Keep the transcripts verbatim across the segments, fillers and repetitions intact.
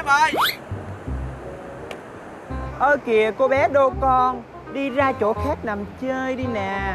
ơi. Ơ kìa cô bé đô con, đi ra chỗ khác nằm chơi đi nè.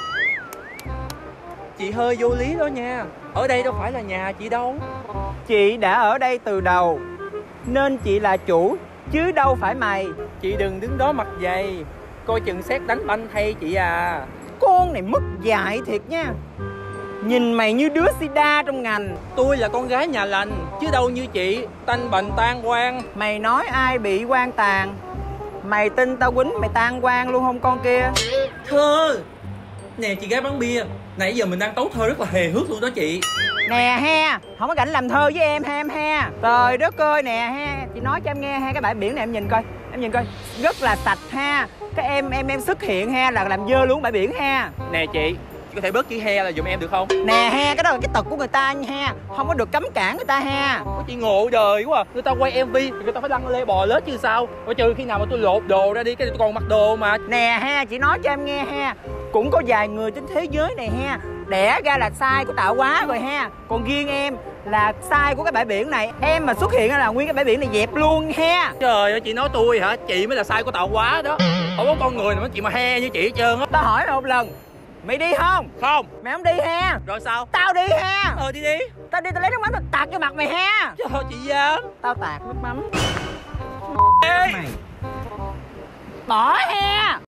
Chị hơi vô lý đó nha. Ở đây đâu phải là nhà chị đâu. Chị đã ở đây từ đầu nên chị là chủ chứ đâu phải mày. Chị đừng đứng đó mặt dày, coi chừng xét đánh banh thay chị à. Con này mất dạy thiệt nha. Nhìn mày như đứa sida trong ngành. Tôi là con gái nhà lành chứ đâu như chị tanh bành tan quan. Mày nói ai bị quan tàn? Mày tin tao quýnh mày tan quan luôn không con kia? Thơ. Nè chị gái bán bia, nãy giờ mình đang tấu thơ rất là hề hước luôn đó chị. Nè ha, không có rảnh làm thơ với em ha em ha. Trời đất ơi nè ha, chị nói cho em nghe ha, cái bãi biển này em nhìn coi, em nhìn coi, rất là sạch ha. Cái em em em xuất hiện ha là làm dơ luôn bãi biển ha. Nè chị, chị có thể bớt chữ he là giùm em được không? Nè ha, cái đó là cái tật của người ta nha ha, không có được cấm cản người ta ha. Có chị ngộ đời quá à. Người ta quay em vê thì người ta phải lăn lê bò lết chứ sao. Coi trừ khi nào mà tôi lột đồ ra đi, cái tôi còn mặc đồ mà. Nè ha, chị nói cho em nghe ha, cũng có vài người trên thế giới này ha đẻ ra là sai của tạo hóa rồi ha. Còn riêng em là sai của cái bãi biển này. Em mà xuất hiện là nguyên cái bãi biển này dẹp luôn ha. Trời ơi, chị nói tôi hả? Chị mới là sai của tạo hóa đó. Không có con người nào chị mà he như chị hết trơn á. Tao hỏi mày một lần, mày đi không? Không. Mày không đi ha? Rồi sao? Tao đi ha. Ờ đi đi. Tao đi tao lấy nước mắm tao tạt vô mặt mày ha. Trời ơi, chị dám. Tao tạt nước mắm. Ê. Mày bỏ ha.